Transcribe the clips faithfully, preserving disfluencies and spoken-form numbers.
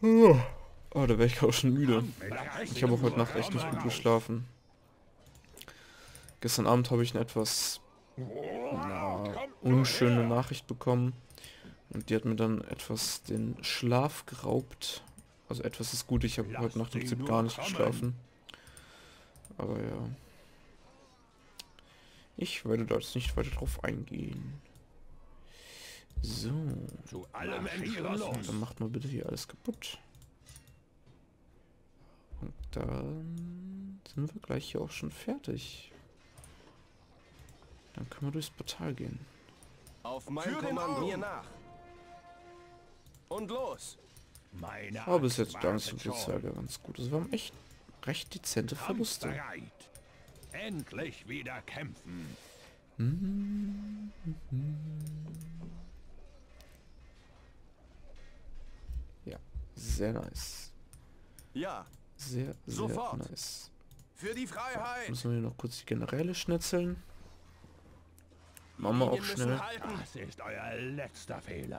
Oh, da wäre ich auch schon müde. Ich habe auch heute Nacht echt nicht gut geschlafen. Gestern Abend habe ich eine etwas na, unschöne Nachricht bekommen. Und die hat mir dann etwas den Schlaf geraubt. Also etwas ist gut, ich habe heute Nacht im Prinzip gar nicht geschlafen. Aber ja. Ich werde da jetzt nicht weiter drauf eingehen. So. Zu allem entschlossen. Dann macht mal bitte hier alles kaputt. Und dann sind wir gleich hier auch schon fertig. Dann können wir durchs Portal gehen. Auf mein Kommando mir nach. Und los. Meine Aber bis jetzt Axt gar nicht so wartet viel schon. Zeit, ja ganz gut. Das waren echt recht dezente Verluste. Kampfbereit. Endlich wieder kämpfen. Mhm. Ja, sehr nice. Ja, Sehr, sehr Sofort. nice. für die Freiheit. Müssen wir hier noch kurz die Generäle schnetzeln. Machen wir auch Linien müssen schnell. halten. Das ist euer letzter Fehler.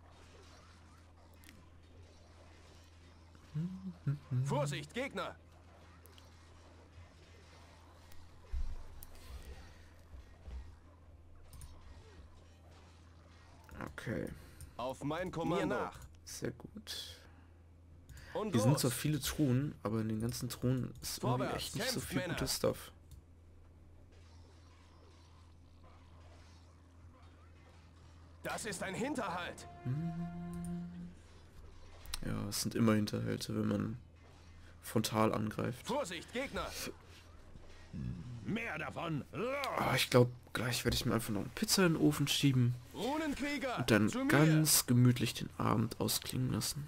Vorsicht, Gegner. Okay, Auf mein Kommando mir nach. sehr gut. Und Hier sind los. zwar viele Truhen, aber in den ganzen Truhen ist irgendwie Vorwärts, echt nicht so kämpft, viel Männer. gutes Stuff. Das ist ein Hinterhalt. Ja, es sind immer Hinterhalte, wenn man frontal angreift. Vorsicht, Gegner. Mehr davon. Aber ich glaube, gleich werde ich mir einfach noch eine Pizza in den Ofen schieben Runenkrieger. und dann zu mir. ganz gemütlich den Abend ausklingen lassen.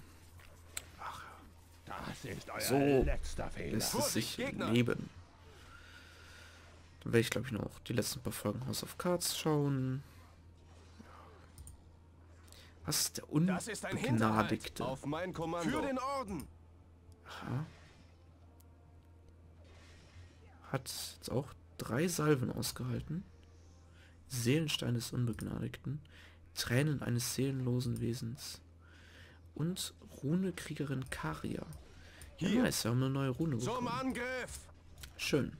Das ist euer So letzter Fehler. lässt es sich Vorsicht, Gegner. leben. Dann werde ich, glaube ich, noch die letzten paar Folgen House of Cards schauen. Was ist der Das ist ein Hinterhalt. Unbegnadigte? Auf mein Kommando. Für den Orden. Aha. Hat jetzt auch drei Salven ausgehalten. Seelenstein des Unbegnadigten. Tränen eines seelenlosen Wesens. Und Runekriegerin Karia. Ja, Hier. nice, wir haben eine neue Rune Zum bekommen. Angriff. Schön.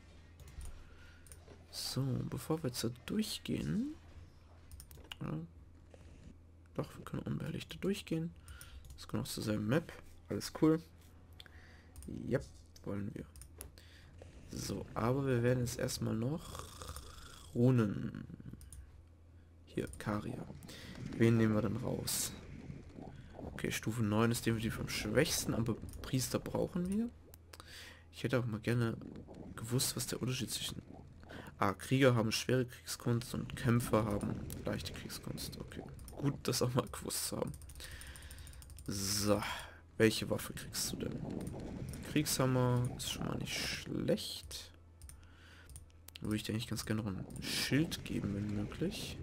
So, bevor wir jetzt da durchgehen... Ja, doch, wir können unbehelligt da durchgehen. Das können auch zur selben Map. Alles cool. Ja, wollen wir. So, aber wir werden jetzt erstmal noch Runen. Hier, Karia. Wen nehmen wir denn raus? Okay, Stufe neun ist definitiv am schwächsten, aber Priester brauchen wir. Ich hätte auch mal gerne gewusst, was der Unterschied zwischen... Ah, Krieger haben schwere Kriegskunst und Kämpfer haben leichte Kriegskunst. Okay, gut, das auch mal gewusst zu haben. So, welche Waffe kriegst du denn? Kriegshammer ist schon mal nicht schlecht. Würde ich dir eigentlich ganz gerne noch ein Schild geben, wenn möglich.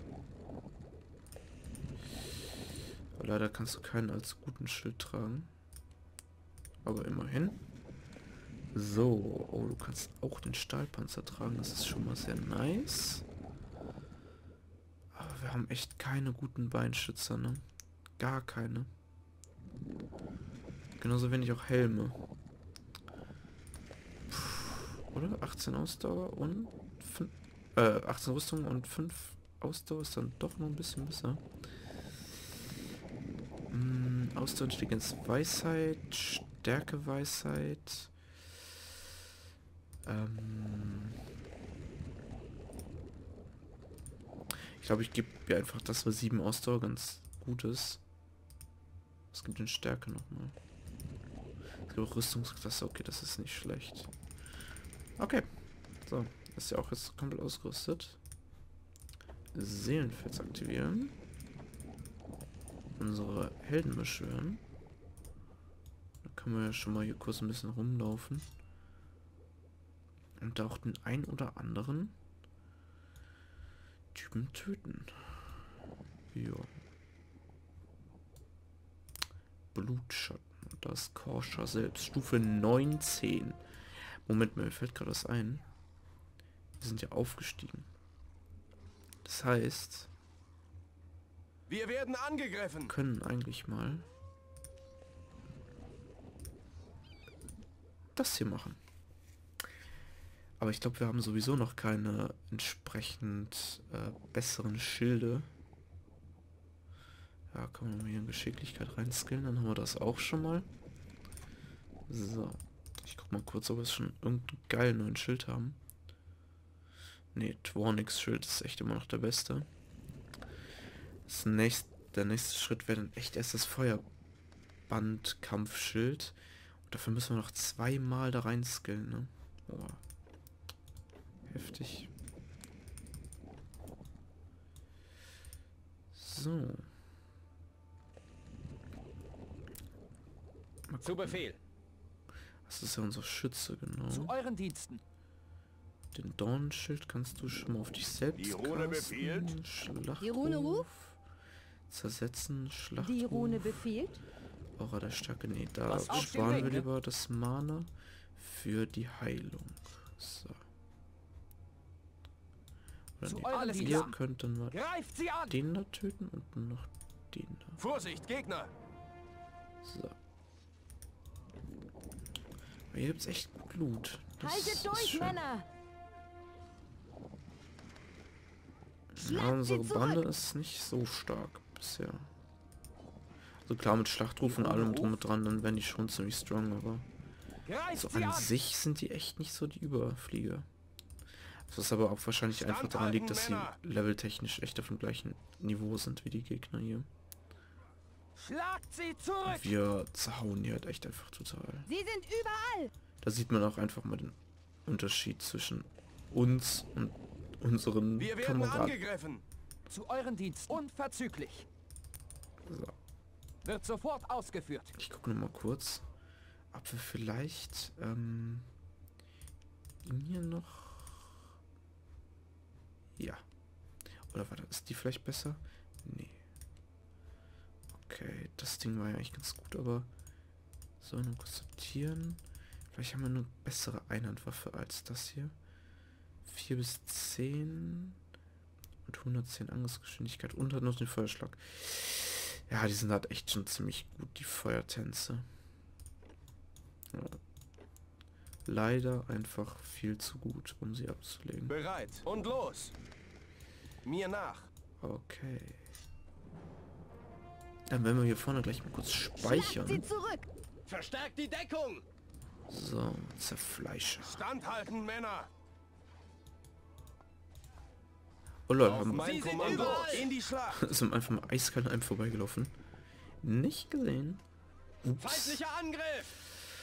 Aber leider kannst du keinen als guten Schild tragen. Aber immerhin. So, oh, du kannst auch den Stahlpanzer tragen, das ist schon mal sehr nice. Aber wir haben echt keine guten Beinschützer, ne? Gar keine. Genauso wenig auch Helme. Puh, oder? achtzehn Ausdauer und fünf, äh, achtzehn Rüstung und fünf Ausdauer ist dann doch noch ein bisschen besser. Hm, Ausdauer, Intelligenz, Weisheit, Stärke, Weisheit. Ähm ich glaube, ich gebe mir einfach das, was sieben Ausdauer ganz gut ist. Es gibt den Stärke nochmal. Es gibt auch Rüstungsklasse, okay, das ist nicht schlecht. Okay. So, ist ja auch jetzt komplett ausgerüstet. Seelenfels aktivieren. Unsere Helden beschwören. Da können wir ja schon mal hier kurz ein bisschen rumlaufen. Und auch den ein oder anderen Typen töten. Ja. Blutschatten. Und das Korscher selbst. Stufe neunzehn. Moment, mir fällt gerade was ein. Wir sind ja aufgestiegen. Das heißt, Wir werden angegriffen. wir können eigentlich mal das hier machen. Aber ich glaube, wir haben sowieso noch keine entsprechend äh, besseren Schilde. Ja, kann man hier in Geschicklichkeit reinskillen, dann haben wir das auch schon mal. So. Ich guck mal kurz, ob wir schon irgendeinen geilen neuen Schild haben. Ne, Twornix Schild ist echt immer noch der beste. Das nächste, der nächste Schritt wäre dann echt erst das Feuerband-Kampfschild. Und dafür müssen wir noch zweimal da rein skillen, ne? Boah. Heftig. So. Zu Befehl. Das ist ja unser Schütze, genau. Zu euren Diensten. Den Dornschild kannst du schon mal auf dich selbst Die Rune casten. befiehlt. Schlachtruf. Die Rune ruft. Zersetzen, Schlachtruf. Die Rune befiehlt. Aura der Stärke. Nee, da Was auf den sparen Weg, wir ne? lieber das Mana für die Heilung. So. Oder Zu nee, euren ihr Diensten. könnt dann mal Greift sie an! den da töten und noch den da. Vorsicht, Gegner! So. Aber hier gibt's echt gut Loot. Das Haltet ist durch, schön. Männer! Ja, Schlagt unsere sie zurück! Bande ist nicht so stark bisher. Also klar, mit Schlachtruf und allem drum und dran, dann wären die schon ziemlich strong, aber Greift so sie an an! sich sind die echt nicht so die Überflieger. Was aber auch wahrscheinlich einfach daran liegt, dass sie leveltechnisch echt auf dem gleichen Niveau sind wie die Gegner hier. Schlagt sie zurück! Wir zerhauen die halt echt einfach total. Sie sind überall! Da sieht man auch einfach mal den Unterschied zwischen uns und unseren Wir werden Kameraden. angegriffen! Zu euren Diensten. Unverzüglich. So. Wird sofort ausgeführt. Ich gucke noch mal kurz, ob wir vielleicht ähm, ihn hier noch... Ja. Oder warte, ist die vielleicht besser? Nee. Okay, das Ding war ja eigentlich ganz gut, aber... So, nur kurz sortieren. Vielleicht haben wir eine bessere Einhandwaffe als das hier. vier bis zehn und hundertzehn Angriffsgeschwindigkeit und hat noch den Feuerschlag. Ja, die sind halt echt schon ziemlich gut, die Feuertänze. Ja. Leider einfach viel zu gut, um sie abzulegen. Bereit und los! Mir nach! Okay. Dann werden wir hier vorne gleich mal kurz Schlagt sie speichern. zurück! Verstärkt die Deckung! So, Zerfleischer. Standhalten, Männer! Oh lol, Auf haben mein Sie sind Kommando! überall! In die Schlacht! sind einfach mal eiskalt an einem vorbeigelaufen. Nicht gesehen. Ups. Feindlicher Angriff!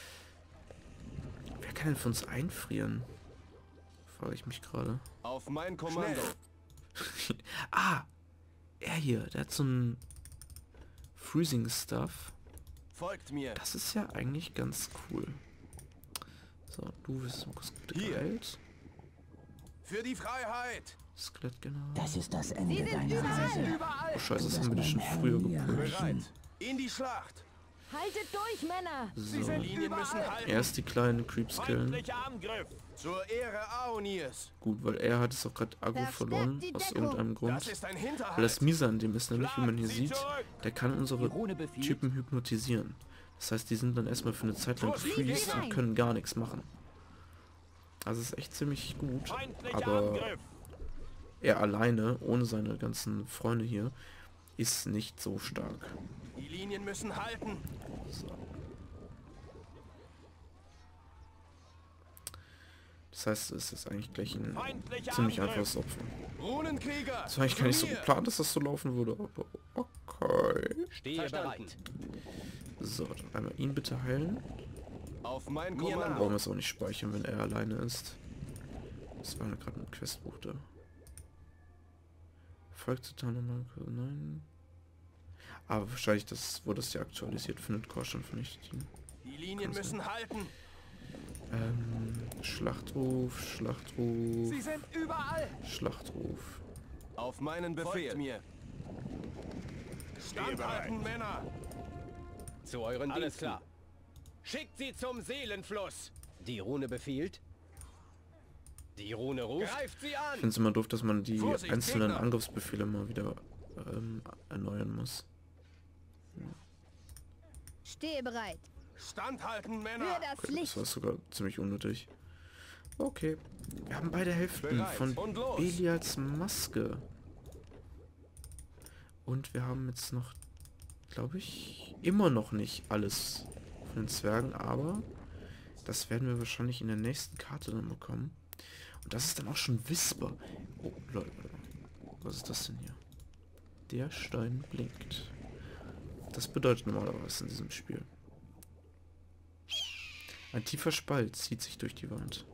Wer kann denn für uns einfrieren? Frage ich mich gerade. Auf mein Kommando! Ah! Er hier, der hat so ein Freezing Stuff. Folgt mir! Das ist ja eigentlich ganz cool. So, du bist mal kurz Hier. geheilt. Für die Freiheit! Skelett genau. Das ist das Sie Ende sind deiner überall! Reise. Überall! Oh scheiße, das Du haben wir wirst schon mein früher Herr gepusht. Bereit! In die Schlacht! Haltet durch, Männer! Sie So, sind Linien müssen überall! halten! erst die kleinen Creeps killen. Feindlicher Angriff. Zur Ehre Aonirs! Gut, weil er hat es auch gerade Agro Verstärkt verloren, die aus Deckung. irgendeinem Das Grund. ist ein Weil Hinterhalt! das Miese an dem ist nämlich, wie man hier Schlagt sie sieht, zurück. der kann Die unsere Rune befiehlt. Typen hypnotisieren. Das heißt, die sind dann erstmal für eine Zeit lang Vorsicht, freeze Gegner! und können gar nichts machen. Also es ist echt ziemlich gut, Feindlicher aber Angriff. er alleine, ohne seine ganzen Freunde hier, ist nicht so stark. Die Linien müssen halten! So. Das heißt, es ist eigentlich gleich ein Feindlicher ziemlich Angriff. einfaches Opfer. Runenkrieger! Das war eigentlich gar nicht so geplant, dass das so laufen würde, aber okay. Stehe bereit. So, dann einmal ihn bitte heilen. Auf mein Brauchen Kommando! wir es auch nicht speichern, wenn er alleine ist. Das war gerade ein Questbuch da. Folgt zu nochmal. Nein. Aber wahrscheinlich, das wurde das ja aktualisiert, findet Korschan vernichtet. Die Linien Kann sein. müssen halten! Ähm, Schlachtruf, Schlachtruf, Sie sind überall! Schlachtruf. Auf meinen Befehl! Folgt mir! Standhalten, bereit. Männer! Zu euren Alles Diensten. klar. Schickt sie zum Seelenfluss. Die Rune befiehlt. Die Rune ruft. Greift sie Ich an. finde es immer doof, dass man die Vorsicht, einzelnen Gegner! Angriffsbefehle mal wieder ähm, erneuern muss. Stehe bereit! Standhalten, Für Männer! das Das Licht. war sogar ziemlich unnötig. Okay. Wir haben beide Hälften Bereit von und los. Belials Maske. Und wir haben jetzt noch, glaube ich, immer noch nicht alles von den Zwergen, aber das werden wir wahrscheinlich in der nächsten Karte dann bekommen. Und das ist dann auch schon Whisper. Oh, Leute, was ist das denn hier? Der Stein blinkt. Das bedeutet normalerweise in diesem Spiel. Ein tiefer Spalt zieht sich durch die Wand.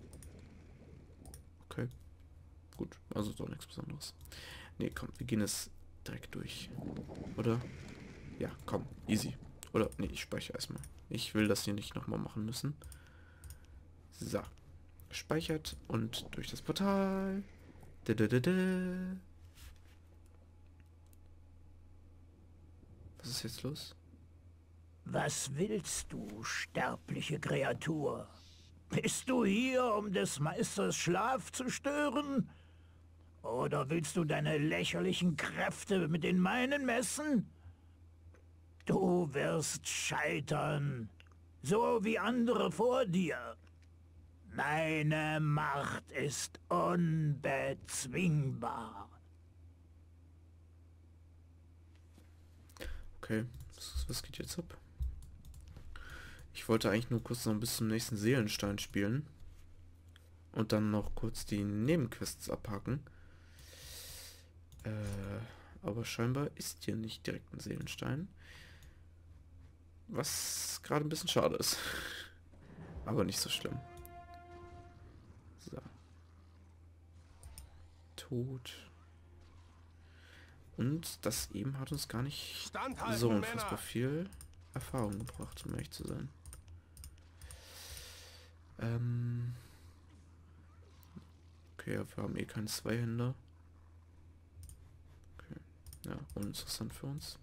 Okay. Gut, also doch nichts Besonderes. Nee, komm, wir gehen es direkt durch. Oder? Ja, komm, easy. Oder, nee, ich speichere erstmal. Ich will das hier nicht nochmal machen müssen. So. Gespeichert und durch das Portal. Da, da, da, da. Was ist jetzt los? Was willst du, sterbliche Kreatur? Bist du hier, um des Meisters Schlaf zu stören? Oder willst du deine lächerlichen Kräfte mit den meinen messen? Du wirst scheitern, so wie andere vor dir. Meine Macht ist unbezwingbar. Okay, was, was geht jetzt ab? Ich wollte eigentlich nur kurz noch bis zum nächsten Seelenstein spielen. Und dann noch kurz die Nebenquests abhaken. Äh, aber scheinbar ist hier nicht direkt ein Seelenstein. Was gerade ein bisschen schade ist. Aber nicht so schlimm. So. Tod. Und das eben hat uns gar nicht Standhalten, so unfassbar Männer! viel Erfahrung gebracht, um ehrlich zu sein. Ähm okay, ja, wir haben eh keinen Zweihänder. Okay. Ja, uninteressant für uns.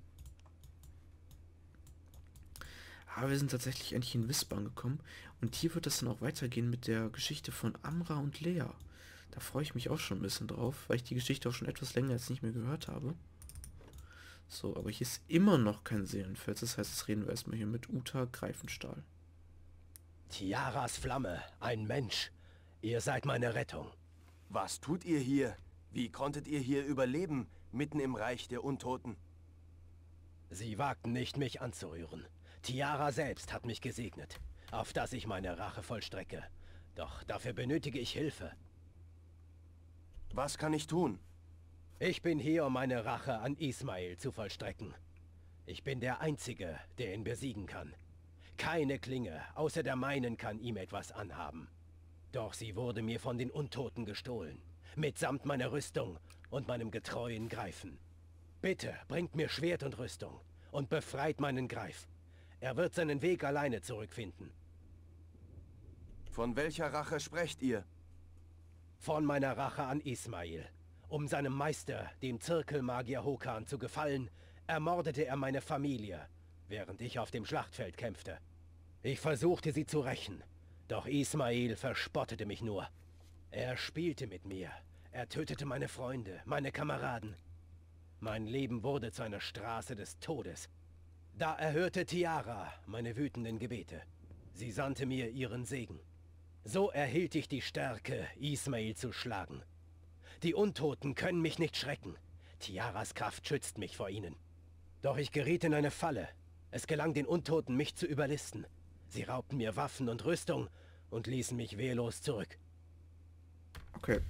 Aber wir sind tatsächlich endlich in Wisp angekommen. Und hier wird es dann auch weitergehen mit der Geschichte von Amra und Lea. Da freue ich mich auch schon ein bisschen drauf, weil ich die Geschichte auch schon etwas länger jetzt nicht mehr gehört habe. So, aber hier ist immer noch kein Seelenfels. Das heißt, jetzt reden wir erstmal hier mit Uta Greifenstahl. Tiaras Flamme, ein Mensch. Ihr seid meine Rettung. Was tut ihr hier? Wie konntet ihr hier überleben, mitten im Reich der Untoten? Sie wagten nicht, mich anzurühren. Tiara selbst hat mich gesegnet, auf dass ich meine Rache vollstrecke. Doch dafür benötige ich Hilfe. Was kann ich tun? Ich bin hier, um meine Rache an Ismail zu vollstrecken. Ich bin der Einzige, der ihn besiegen kann. Keine Klinge, außer der meinen, kann ihm etwas anhaben. Doch sie wurde mir von den Untoten gestohlen, mitsamt meiner Rüstung und meinem getreuen Greifen. Bitte, bringt mir Schwert und Rüstung und befreit meinen Greif. Er wird seinen Weg alleine zurückfinden. Von welcher Rache sprecht ihr? Von meiner Rache an Ismail. Um seinem Meister, dem Zirkelmagier Hokan, zu gefallen, ermordete er meine Familie, während ich auf dem Schlachtfeld kämpfte. Ich versuchte sie zu rächen, doch Ismail verspottete mich nur. Er spielte mit mir. Er tötete meine Freunde, meine Kameraden. Mein Leben wurde zu einer Straße des Todes. Da erhörte Tiara meine wütenden Gebete. Sie sandte mir ihren Segen. So erhielt ich die Stärke, Ismail zu schlagen. Die Untoten können mich nicht schrecken. Tiaras Kraft schützt mich vor ihnen. Doch ich geriet in eine Falle. Es gelang den Untoten, mich zu überlisten. Sie raubten mir Waffen und Rüstung und ließen mich wehrlos zurück. Okay.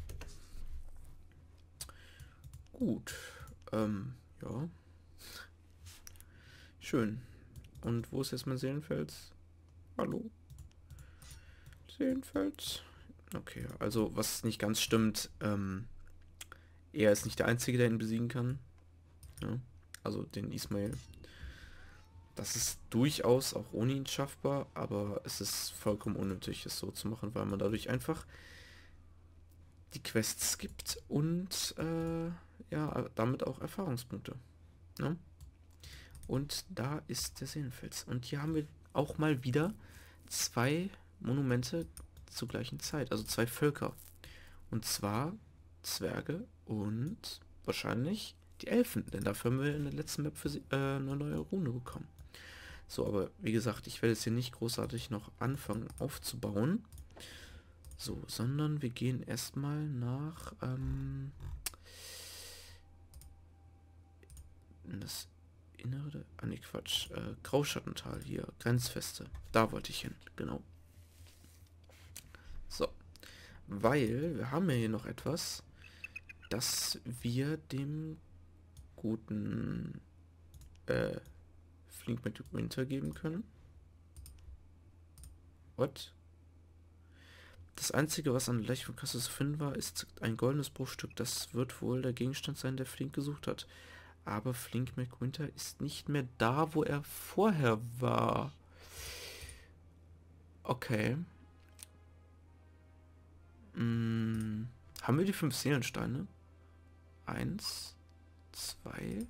Gut. Ähm, ja. Schön. Und wo ist jetzt mein Seelenfels? Hallo? Seelenfels? Okay, also was nicht ganz stimmt, ähm, er ist nicht der Einzige, der ihn besiegen kann. Ja, also den Ismail. Das ist durchaus auch ohne ihn schaffbar, aber es ist vollkommen unnötig, es so zu machen, weil man dadurch einfach die Quests gibt und äh, ja, damit auch Erfahrungspunkte. Ja? Und da ist der Seelenfels. Und hier haben wir auch mal wieder zwei Monumente zur gleichen Zeit, also zwei Völker. Und zwar Zwerge und wahrscheinlich die Elfen, denn dafür haben wir in der letzten Map für sie, äh, eine neue Rune bekommen. So, aber wie gesagt, ich werde jetzt hier nicht großartig noch anfangen aufzubauen. So, sondern wir gehen erstmal nach ähm, in das Innere, ah ne Quatsch, äh, Grauschattental hier, Grenzfeste. Da wollte ich hin, genau. So, weil wir haben ja hier noch etwas, das wir dem guten äh, Flink mit Winter geben können. What? Das einzige, was an der Leiche von Kasse zu finden war, ist ein goldenes Bruchstück. Das wird wohl der Gegenstand sein, der Flink gesucht hat. Aber Flink McWinter ist nicht mehr da, wo er vorher war. Okay. Hm. Haben wir die fünf Seelensteine? Eins, zwei,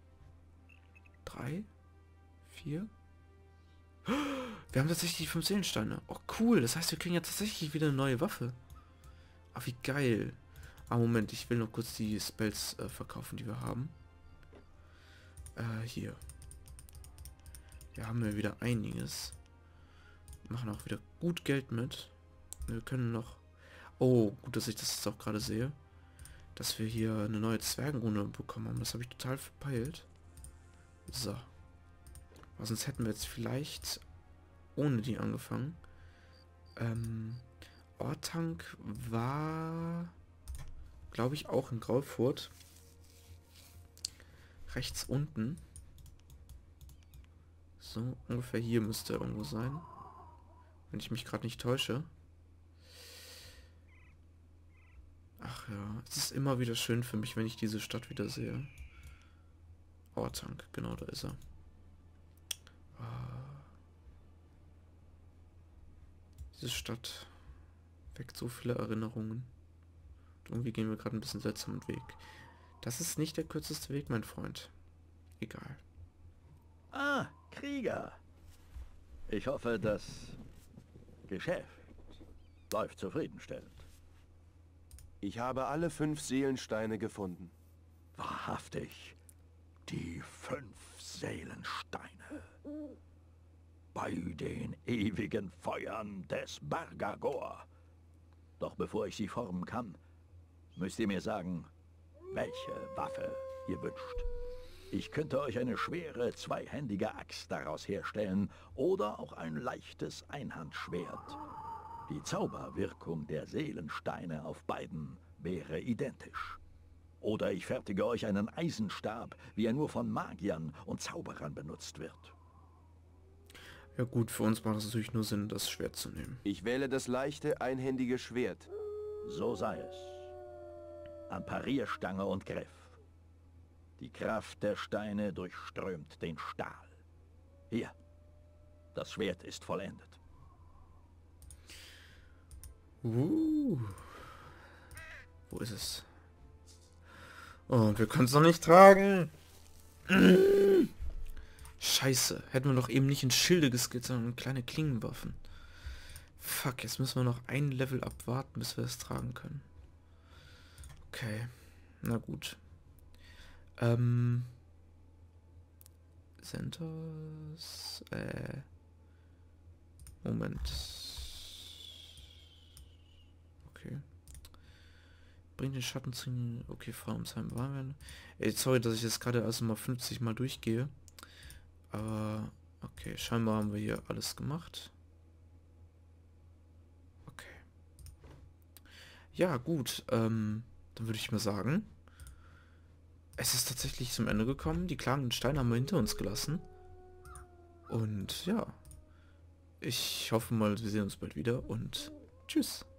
drei, vier. Wir haben tatsächlich die fünf Seelensteine. Oh cool, das heißt, wir kriegen ja tatsächlich wieder eine neue Waffe. Ach, wie geil. Ah, Moment, ich will noch kurz die Spells äh, verkaufen, die wir haben. Äh, hier. Wir haben ja wieder einiges. Wir machen auch wieder gut Geld mit. Wir können noch... Oh, gut, dass ich das jetzt auch gerade sehe. Dass wir hier eine neue Zwergenrune bekommen haben. Das habe ich total verpeilt. So. Aber sonst hätten wir jetzt vielleicht ohne die angefangen. Ähm, Ortank war, glaube ich, auch in Graufurt. Rechts unten. So, ungefähr hier müsste er irgendwo sein. Wenn ich mich gerade nicht täusche. Ach ja, es ist immer wieder schön für mich, wenn ich diese Stadt wieder sehe. Ortank, genau, da ist er. Diese Stadt weckt so viele Erinnerungen. Und irgendwie gehen wir gerade ein bisschen seltsamen Weg. Das ist nicht der kürzeste Weg, mein Freund. Egal. Ah, Krieger. Ich hoffe, das Geschäft läuft zufriedenstellend. Ich habe alle fünf Seelensteine gefunden. Wahrhaftig. Die fünf Seelensteine. Bei den ewigen Feuern des Bargagor. Doch bevor ich sie formen kann, müsst ihr mir sagen, welche Waffe ihr wünscht. Ich könnte euch eine schwere, zweihändige Axt daraus herstellen oder auch ein leichtes Einhandschwert. Die Zauberwirkung der Seelensteine auf beiden wäre identisch. Oder ich fertige euch einen Eisenstab, wie er nur von Magiern und Zauberern benutzt wird. Ja gut, für uns macht es natürlich nur Sinn, das Schwert zu nehmen. Ich wähle das leichte, einhändige Schwert. So sei es. An Parierstange und Griff. Die Kraft der Steine durchströmt den Stahl. Hier, das Schwert ist vollendet. Uh. Wo ist es? Oh, wir können es noch nicht tragen. Scheiße. Hätten wir doch eben nicht in Schilde geskillt, sondern in kleine Klingenwaffen. Fuck, jetzt müssen wir noch ein Level abwarten, bis wir es tragen können. Okay. Na gut. Ähm. Centers. Äh. Moment. Okay. Bringt den Schatten zu... Okay, Frau ums Heim waren wir. Ey, sorry, dass ich jetzt gerade also mal fünfzig Mal durchgehe. Aber... Okay, scheinbar haben wir hier alles gemacht. Okay. Ja, gut. Ähm, dann würde ich mal sagen... Es ist tatsächlich zum Ende gekommen. Die klagenden Steine haben wir hinter uns gelassen. Und ja. Ich hoffe mal, wir sehen uns bald wieder und tschüss.